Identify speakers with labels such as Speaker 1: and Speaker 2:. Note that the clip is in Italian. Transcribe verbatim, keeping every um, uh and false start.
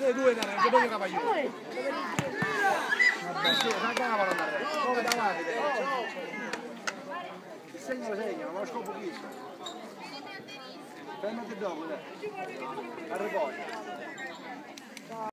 Speaker 1: noi due da Reggio, poi Cavagliolo. Vabbè, sì, salta la parola da Reggio. Dove davanti? Il segno lo segno, ma lo scopo fisso. Fermati dopo, dai. Arrivo.